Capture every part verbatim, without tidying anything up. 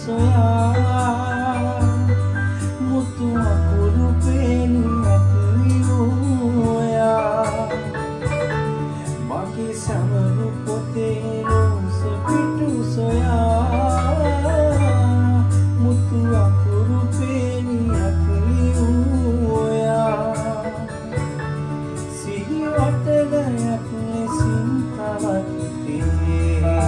සොයා මුතු අකුරු පෙනුනත් නියෝයා මගේ සමරු පොතේ රෝස පිටු සොයා මුතු අකුරු පෙනුනත් නියෝයා සිහි වටලයක් ලෙසින් තවත්තේ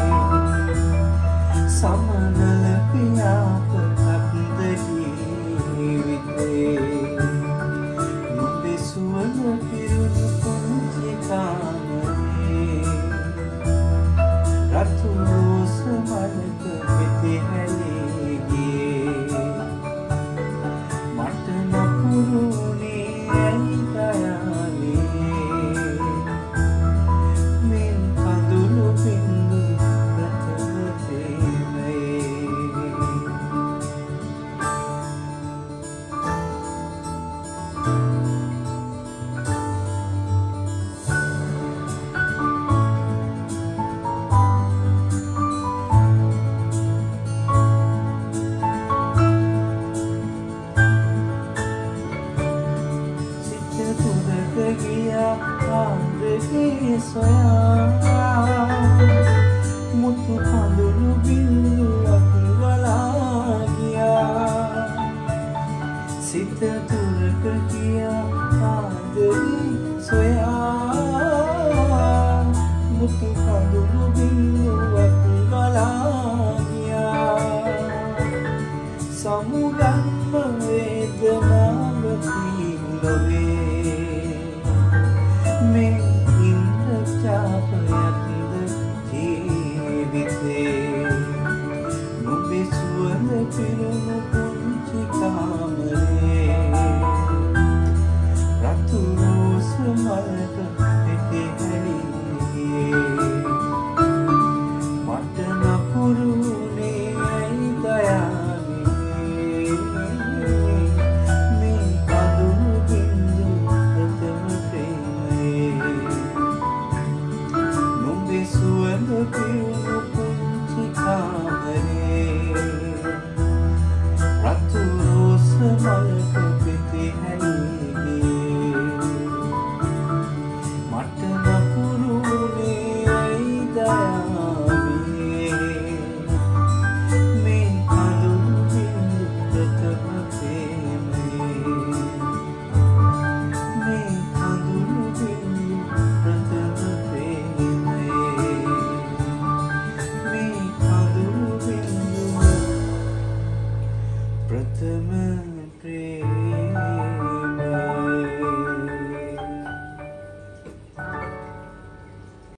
සමනල පියාපතක්ද ජීවිතේ නුඹේ සුවඳ පිරුණු පුංචි කාමරේ රතු රෝස මලක පෙතේ හැලී ගියේ මට නපුරුනේ ඇයි දයාලේ මෙන් කඳුළු බින්දු soyaa mutu kandulu binduවක් ගලා ගියා සිත දුරක ගියා ආදරේ සොයා මුතු කඳුළු බින්දුවක් ගලා ගියා සමුගන්ම වේදනාව තිලවේ මේ චාපයක්ද ජීවිතේ නුඹේ සුවඳ පිරුණු